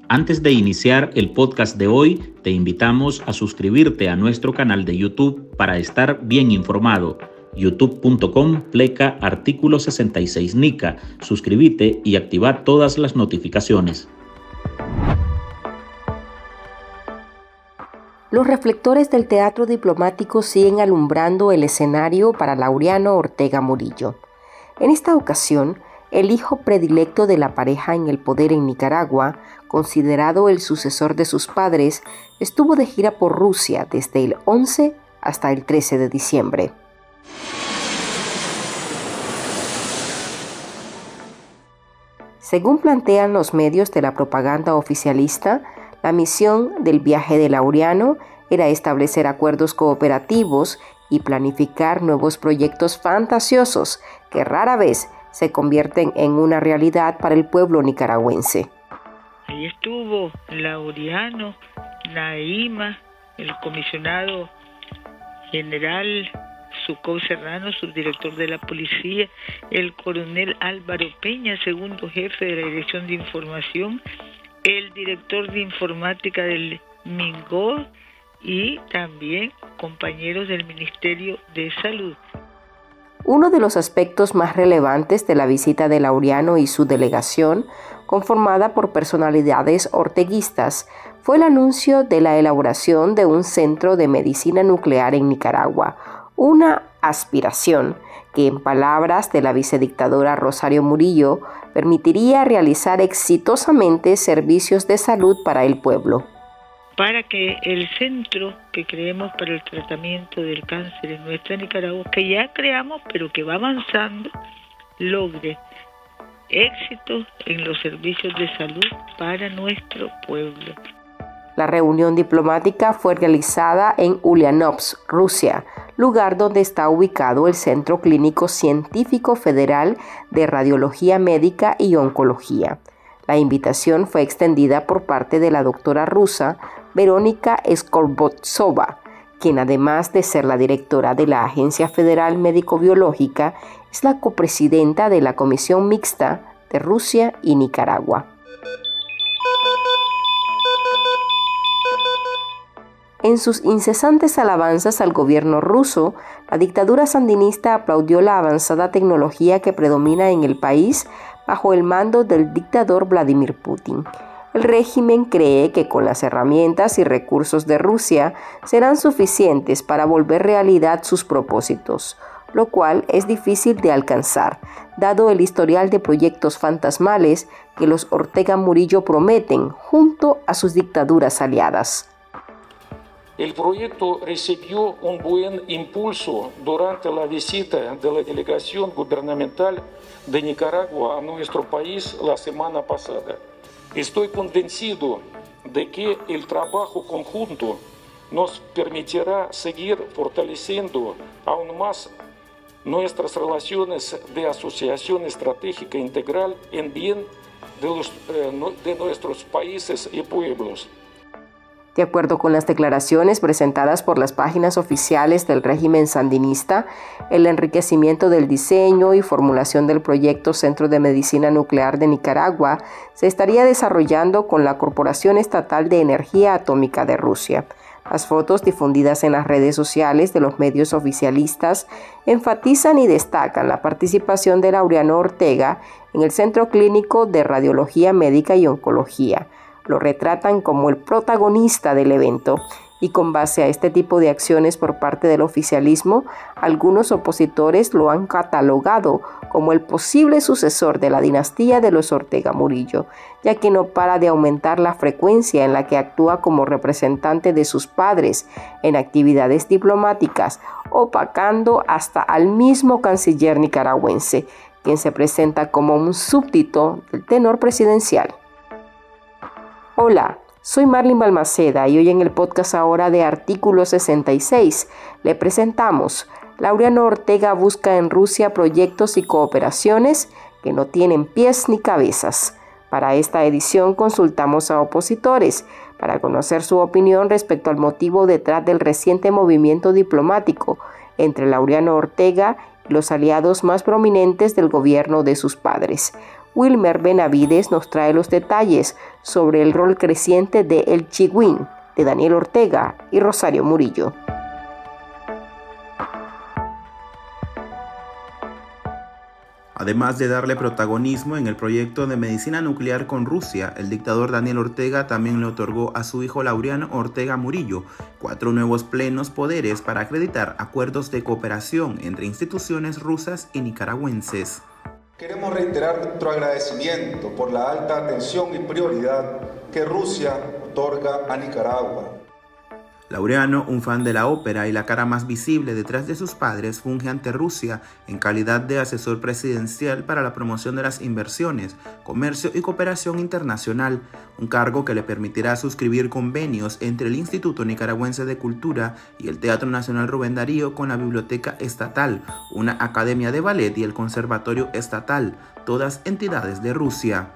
Antes de iniciar el podcast de hoy, te invitamos a suscribirte a nuestro canal de YouTube para estar bien informado. youtube.com/artículo 66 Nica. Suscríbete y activa todas las notificaciones. Los reflectores del teatro diplomático siguen alumbrando el escenario para Laureano Ortega Murillo. En esta ocasión, el hijo predilecto de la pareja en el poder en Nicaragua, considerado el sucesor de sus padres, estuvo de gira por Rusia desde el 11 hasta el 13 de diciembre. Según plantean los medios de la propaganda oficialista, la misión del viaje de Laureano era establecer acuerdos cooperativos y planificar nuevos proyectos fantasiosos que rara vez se convierten en una realidad para el pueblo nicaragüense. Ahí estuvo Laureano, Naima, el comisionado general Sucó Serrano, subdirector de la policía, el coronel Álvaro Peña, segundo jefe de la Dirección de Información, el director de informática del MINGO y también compañeros del Ministerio de Salud. Uno de los aspectos más relevantes de la visita de Laureano y su delegación, conformada por personalidades orteguistas, fue el anuncio de la elaboración de un centro de medicina nuclear en Nicaragua, una aspiración que, en palabras de la vicedictadora Rosario Murillo, permitiría realizar exitosamente servicios de salud para el pueblo. Para que el centro que creemos para el tratamiento del cáncer en nuestra Nicaragua, que ya creamos pero que va avanzando, logre éxito en los servicios de salud para nuestro pueblo. La reunión diplomática fue realizada en Ulyanovsk, Rusia, lugar donde está ubicado el Centro Clínico Científico Federal de Radiología Médica y Oncología. La invitación fue extendida por parte de la doctora rusa Verónica Skorbotsova, quien además de ser la directora de la Agencia Federal Médico-Biológica, es la copresidenta de la Comisión Mixta de Rusia y Nicaragua. En sus incesantes alabanzas al gobierno ruso, la dictadura sandinista aplaudió la avanzada tecnología que predomina en el país bajo el mando del dictador Vladimir Putin. El régimen cree que con las herramientas y recursos de Rusia serán suficientes para volver realidad sus propósitos, lo cual es difícil de alcanzar, dado el historial de proyectos fantasmales que los Ortega Murillo prometen junto a sus dictaduras aliadas. El proyecto recibió un buen impulso durante la visita de la delegación gubernamental de Nicaragua a nuestro país la semana pasada. Estoy convencido de que el trabajo conjunto nos permitirá seguir fortaleciendo aún más nuestras relaciones de asociación estratégica integral en bien de nuestros países y pueblos. De acuerdo con las declaraciones presentadas por las páginas oficiales del régimen sandinista, el enriquecimiento del diseño y formulación del proyecto Centro de Medicina Nuclear de Nicaragua se estaría desarrollando con la Corporación Estatal de Energía Atómica de Rusia. Las fotos difundidas en las redes sociales de los medios oficialistas enfatizan y destacan la participación de Laureano Ortega en el Centro Clínico de Radiología Médica y Oncología. Lo retratan como el protagonista del evento y con base a este tipo de acciones por parte del oficialismo, algunos opositores lo han catalogado como el posible sucesor de la dinastía de los Ortega Murillo, ya que no para de aumentar la frecuencia en la que actúa como representante de sus padres en actividades diplomáticas, opacando hasta al mismo canciller nicaragüense, quien se presenta como un súbdito del tenor presidencial. Hola, soy Marlene Balmaceda y hoy en el podcast ahora de Artículo 66 le presentamos Laureano Ortega busca en Rusia proyectos y cooperaciones que no tienen pies ni cabezas. Para esta edición consultamos a opositores para conocer su opinión respecto al motivo detrás del reciente movimiento diplomático entre Laureano Ortega y los aliados más prominentes del gobierno de sus padres. Wilmer Benavides nos trae los detalles sobre el rol creciente de El Chigüín, de Daniel Ortega y Rosario Murillo. Además de darle protagonismo en el proyecto de medicina nuclear con Rusia, el dictador Daniel Ortega también le otorgó a su hijo Laureano Ortega Murillo 4 nuevos plenos poderes para acreditar acuerdos de cooperación entre instituciones rusas y nicaragüenses. Queremos reiterar nuestro agradecimiento por la alta atención y prioridad que Rusia otorga a Nicaragua. Laureano, un fan de la ópera y la cara más visible detrás de sus padres, funge ante Rusia en calidad de asesor presidencial para la promoción de las inversiones, comercio y cooperación internacional, un cargo que le permitirá suscribir convenios entre el Instituto Nicaragüense de Cultura y el Teatro Nacional Rubén Darío con la Biblioteca Estatal, una academia de ballet y el Conservatorio Estatal, todas entidades de Rusia.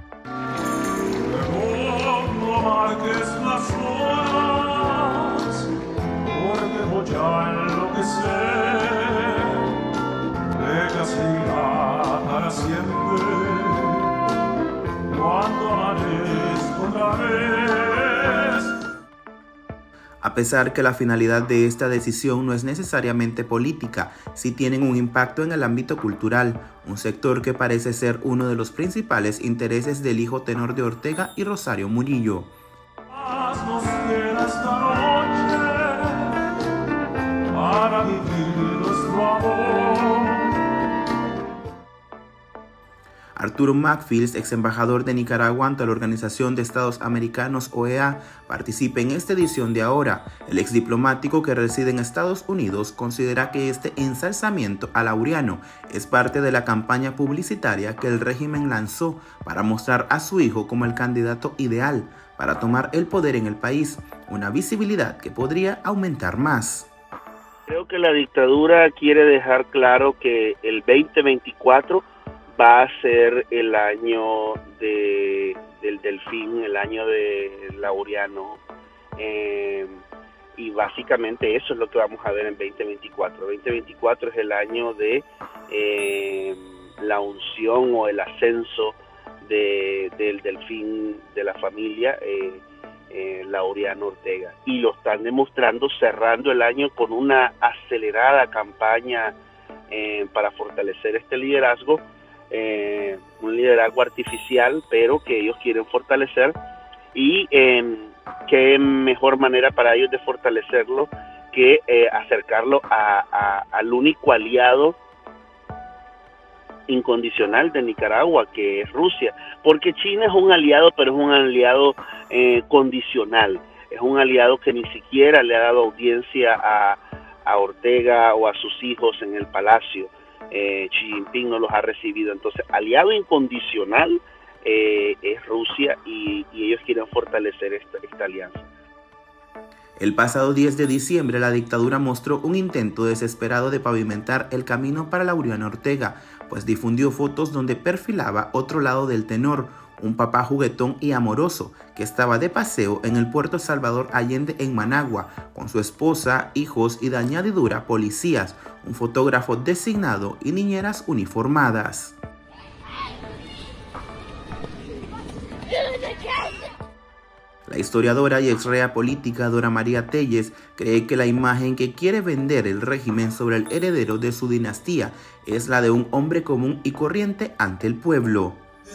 A pesar que la finalidad de esta decisión no es necesariamente política, sí tienen un impacto en el ámbito cultural, un sector que parece ser uno de los principales intereses del hijo tenor de Ortega y Rosario Murillo. Arturo Macfields, ex embajador de Nicaragua ante la Organización de Estados Americanos OEA, participa en esta edición de Ahora. El ex diplomático que reside en Estados Unidos considera que este ensalzamiento a Laureano es parte de la campaña publicitaria que el régimen lanzó para mostrar a su hijo como el candidato ideal para tomar el poder en el país, una visibilidad que podría aumentar más. Creo que la dictadura quiere dejar claro que el 2024 va a ser el año del Delfín, el año de Laureano, y básicamente eso es lo que vamos a ver en 2024. 2024 es el año de la unción o el ascenso del Delfín de la familia Laureano Ortega, y lo están demostrando cerrando el año con una acelerada campaña para fortalecer este liderazgo. Un liderazgo artificial, pero que ellos quieren fortalecer, y qué mejor manera para ellos de fortalecerlo que acercarlo al único aliado incondicional de Nicaragua, que es Rusia, porque China es un aliado, pero es un aliado condicional, es un aliado que ni siquiera le ha dado audiencia a Ortega o a sus hijos en el palacio. Xi Jinping no los ha recibido. Entonces, aliado incondicional es Rusia, y ellos quieren fortalecer esta alianza. El pasado 10 de diciembre, la dictadura mostró un intento desesperado de pavimentar el camino para Laureano Ortega, pues difundió fotos donde perfilaba otro lado del tenor, un papá juguetón y amoroso que estaba de paseo en el puerto Salvador Allende en Managua, con su esposa, hijos y de añadidura policías, un fotógrafo designado y niñeras uniformadas. La historiadora y exrea política Dora María Telles cree que la imagen que quiere vender el régimen sobre el heredero de su dinastía es la de un hombre común y corriente ante el pueblo.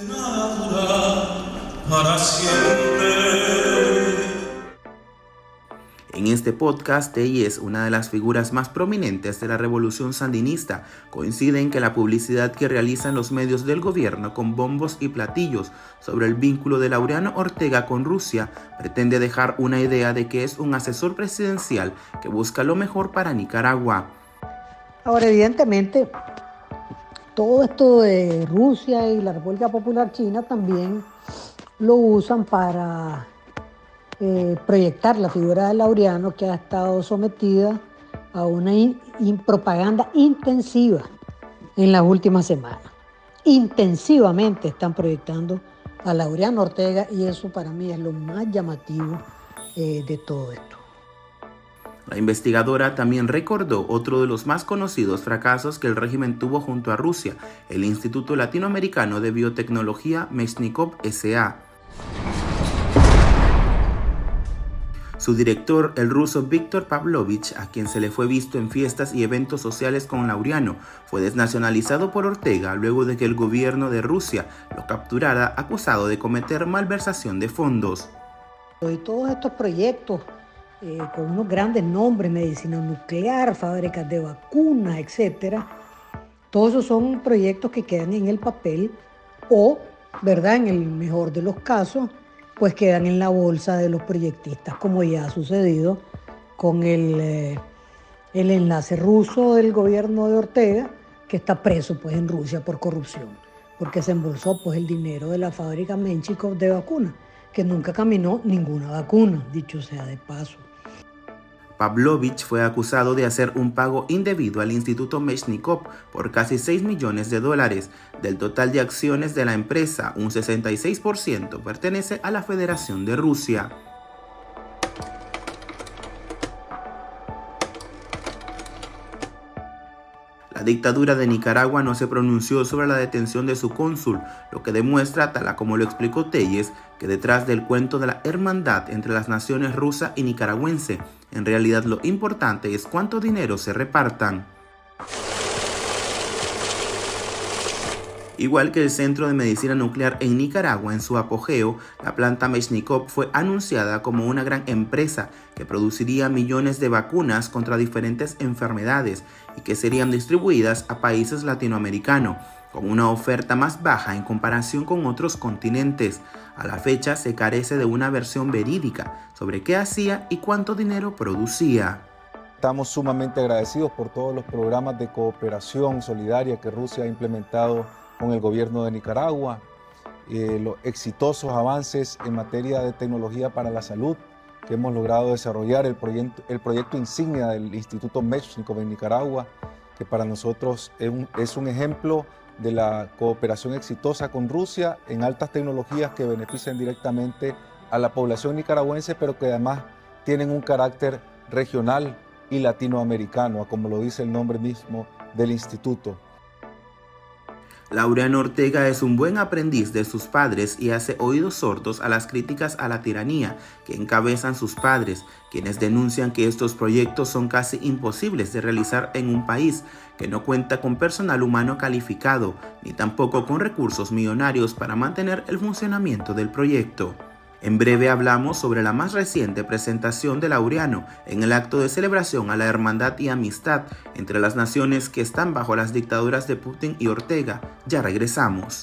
En este podcast, Telles, una de las figuras más prominentes de la revolución sandinista, coincide en que la publicidad que realizan los medios del gobierno con bombos y platillos sobre el vínculo de Laureano Ortega con Rusia pretende dejar una idea de que es un asesor presidencial que busca lo mejor para Nicaragua. Ahora, evidentemente, todo esto de Rusia y la República Popular China también lo usan para proyectar la figura de Laureano, que ha estado sometida a una propaganda intensiva en las últimas semanas. Intensivamente están proyectando a Laureano Ortega, y eso para mí es lo más llamativo de todo esto. La investigadora también recordó otro de los más conocidos fracasos que el régimen tuvo junto a Rusia, el Instituto Latinoamericano de Biotecnología Meshnikov S.A. Su director, el ruso Viktor Pavlovich, a quien se le fue visto en fiestas y eventos sociales con Laureano, fue desnacionalizado por Ortega luego de que el gobierno de Rusia lo capturara acusado de cometer malversación de fondos. Y todos estos proyectos con unos grandes nombres, medicina nuclear, fábricas de vacunas, etcétera, todos esos son proyectos que quedan en el papel o, ¿verdad?, en el mejor de los casos, pues quedan en la bolsa de los proyectistas, como ya ha sucedido con el enlace ruso del gobierno de Ortega, que está preso pues en Rusia por corrupción, porque se embolsó pues el dinero de la fábrica Menshikov de vacunas, que nunca caminó ninguna vacuna, dicho sea de paso. Pavlovich fue acusado de hacer un pago indebido al Instituto Meshnikov por casi $6 millones. Del total de acciones de la empresa, un 66% pertenece a la Federación de Rusia. La dictadura de Nicaragua no se pronunció sobre la detención de su cónsul, lo que demuestra, tal como lo explicó Telles, que detrás del cuento de la hermandad entre las naciones rusa y nicaragüense, en realidad lo importante es cuánto dinero se repartan. Igual que el Centro de Medicina Nuclear en Nicaragua en su apogeo, la planta Meshnikov fue anunciada como una gran empresa que produciría millones de vacunas contra diferentes enfermedades y que serían distribuidas a países latinoamericanos, con una oferta más baja en comparación con otros continentes. A la fecha se carece de una versión verídica sobre qué hacía y cuánto dinero producía. Estamos sumamente agradecidos por todos los programas de cooperación solidaria que Rusia ha implementado con el gobierno de Nicaragua, los exitosos avances en materia de tecnología para la salud que hemos logrado desarrollar, el proyecto insignia del Instituto Meshnikov en Nicaragua, que para nosotros es un ejemplo de la cooperación exitosa con Rusia en altas tecnologías que benefician directamente a la población nicaragüense, pero que además tienen un carácter regional y latinoamericano, como lo dice el nombre mismo del instituto. Laureano Ortega es un buen aprendiz de sus padres y hace oídos sordos a las críticas a la tiranía que encabezan sus padres, quienes denuncian que estos proyectos son casi imposibles de realizar en un país que no cuenta con personal humano calificado, ni tampoco con recursos millonarios para mantener el funcionamiento del proyecto. En breve hablamos sobre la más reciente presentación de Laureano en el acto de celebración a la hermandad y amistad entre las naciones que están bajo las dictaduras de Putin y Ortega. Ya regresamos.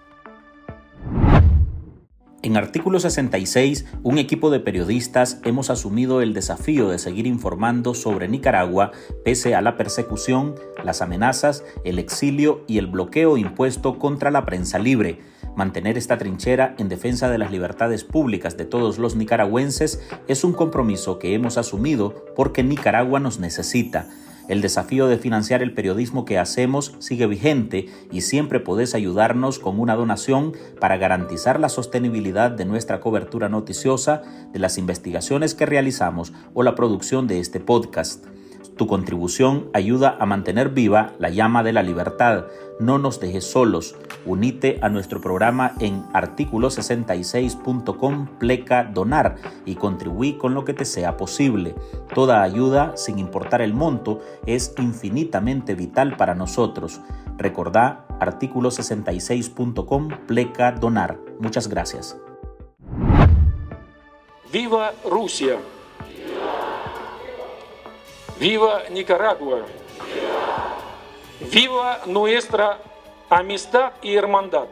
En Artículo 66, un equipo de periodistas hemos asumido el desafío de seguir informando sobre Nicaragua pese a la persecución, las amenazas, el exilio y el bloqueo impuesto contra la prensa libre. Mantener esta trinchera en defensa de las libertades públicas de todos los nicaragüenses es un compromiso que hemos asumido porque Nicaragua nos necesita. El desafío de financiar el periodismo que hacemos sigue vigente y siempre podés ayudarnos con una donación para garantizar la sostenibilidad de nuestra cobertura noticiosa, de las investigaciones que realizamos o la producción de este podcast. Tu contribución ayuda a mantener viva la llama de la libertad. No nos dejes solos. Unite a nuestro programa en articulo66.com/donar y contribuí con lo que te sea posible. Toda ayuda, sin importar el monto, es infinitamente vital para nosotros. Recordá articulo66.com/donar. Muchas gracias. ¡Viva Rusia! ¡Viva Nicaragua! ¡Viva nuestra amistad y hermandad!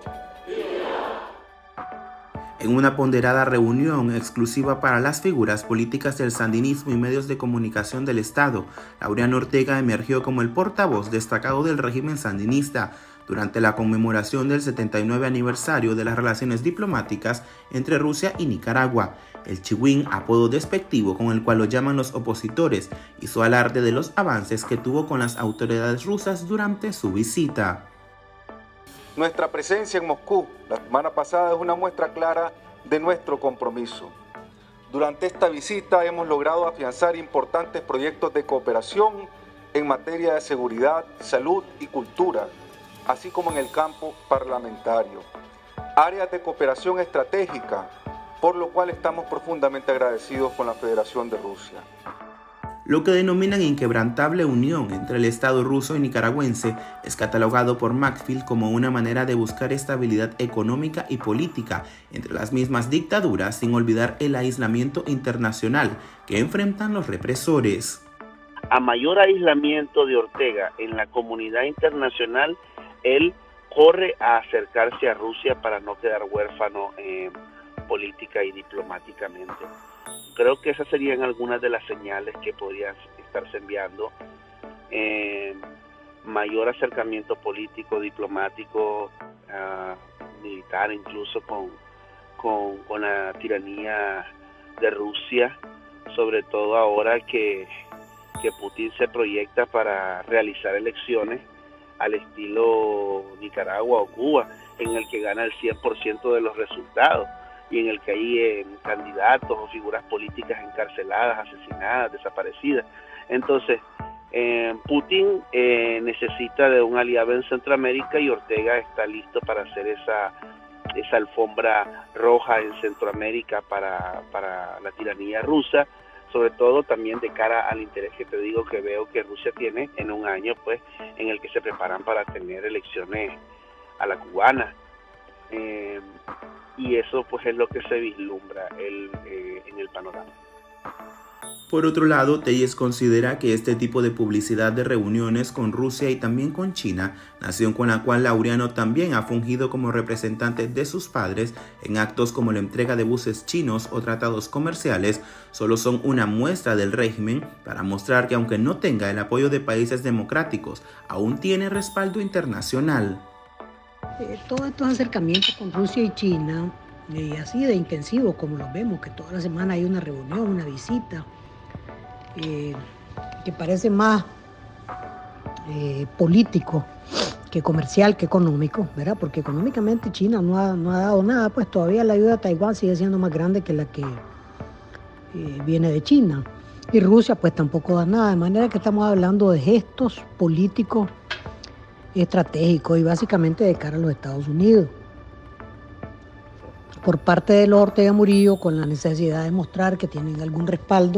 En una ponderada reunión exclusiva para las figuras políticas del sandinismo y medios de comunicación del Estado, Laureano Ortega emergió como el portavoz destacado del régimen sandinista durante la conmemoración del 79 aniversario de las relaciones diplomáticas entre Rusia y Nicaragua. El Chihuín, apodo despectivo con el cual lo llaman los opositores, hizo alarde de los avances que tuvo con las autoridades rusas durante su visita. Nuestra presencia en Moscú la semana pasada es una muestra clara de nuestro compromiso. Durante esta visita hemos logrado afianzar importantes proyectos de cooperación en materia de seguridad, salud y cultura, así como en el campo parlamentario. Áreas de cooperación estratégica, por lo cual estamos profundamente agradecidos con la Federación de Rusia. Lo que denominan inquebrantable unión entre el Estado ruso y nicaragüense es catalogado por Macfield como una manera de buscar estabilidad económica y política entre las mismas dictaduras, sin olvidar el aislamiento internacional que enfrentan los represores. A mayor aislamiento de Ortega en la comunidad internacional, él corre a acercarse a Rusia para no quedar huérfano política y diplomáticamente. Creo que esas serían algunas de las señales que podrían estarse enviando. Mayor acercamiento político, diplomático, militar, incluso con la tiranía de Rusia, sobre todo ahora que Putin se proyecta para realizar elecciones al estilo Nicaragua o Cuba, en el que gana el 100% de los resultados y en el que hay candidatos o figuras políticas encarceladas, asesinadas, desaparecidas. Entonces, Putin necesita de un aliado en Centroamérica y Ortega está listo para hacer esa alfombra roja en Centroamérica para la tiranía rusa, sobre todo también de cara al interés que te digo que veo que Rusia tiene en un año, pues, en el que se preparan para tener elecciones a la cubana. Y eso pues es lo que se vislumbra en el panorama. Por otro lado, Telles considera que este tipo de publicidad de reuniones con Rusia y también con China, nación con la cual Laureano también ha fungido como representante de sus padres en actos como la entrega de buses chinos o tratados comerciales, solo son una muestra del régimen para mostrar que aunque no tenga el apoyo de países democráticos, aún tiene respaldo internacional. Todos estos acercamientos con Rusia y China, así de intensivos como los vemos, que toda la semana hay una reunión, una visita, que parece más político que comercial, que económico, ¿verdad? Porque económicamente China no ha dado nada, pues todavía la ayuda a Taiwán sigue siendo más grande que la que viene de China. Y Rusia pues tampoco da nada, de manera que estamos hablando de gestos políticos estratégicos y básicamente de cara a los Estados Unidos. Por parte de los Ortega Murillo, con la necesidad de mostrar que tienen algún respaldo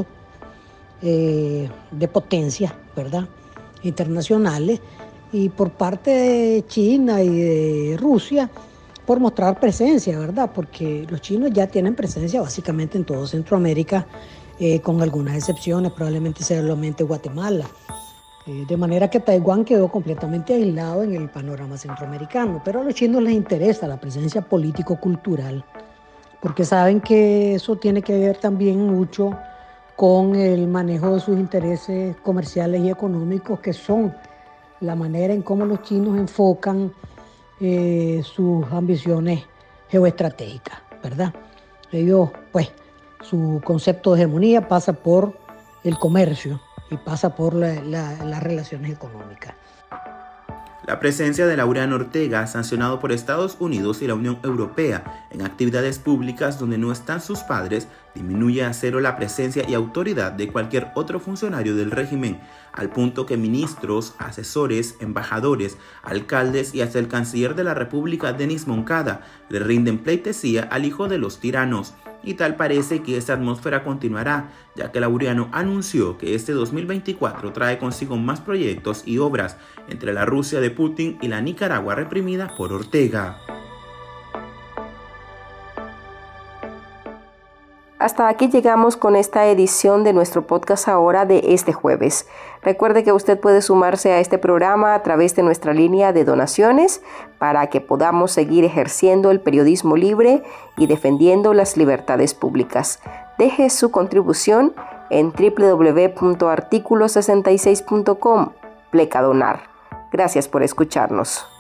de potencias, ¿verdad?, internacionales, y por parte de China y de Rusia, por mostrar presencia, ¿verdad?, porque los chinos ya tienen presencia básicamente en todo Centroamérica, con algunas excepciones, probablemente solamente Guatemala. De manera que Taiwán quedó completamente aislado en el panorama centroamericano, pero a los chinos les interesa la presencia político-cultural, porque saben que eso tiene que ver también mucho con el manejo de sus intereses comerciales y económicos, que son la manera en cómo los chinos enfocan sus ambiciones geoestratégicas, ¿verdad? Ellos, pues, su concepto de hegemonía pasa por el comercio y pasa por las relaciones económicas. La presencia de Laureano Ortega, sancionado por Estados Unidos y la Unión Europea en actividades públicas donde no están sus padres, disminuye a cero la presencia y autoridad de cualquier otro funcionario del régimen, al punto que ministros, asesores, embajadores, alcaldes y hasta el canciller de la República, Denis Moncada, le rinden pleitesía al hijo de los tiranos. Y tal parece que esta atmósfera continuará, ya que Laureano anunció que este 2024 trae consigo más proyectos y obras entre la Rusia de Putin y la Nicaragua reprimida por Ortega. Hasta aquí llegamos con esta edición de nuestro podcast ahora de este jueves. Recuerde que usted puede sumarse a este programa a través de nuestra línea de donaciones para que podamos seguir ejerciendo el periodismo libre y defendiendo las libertades públicas. Deje su contribución en www.articulo66.com/donar. Gracias por escucharnos.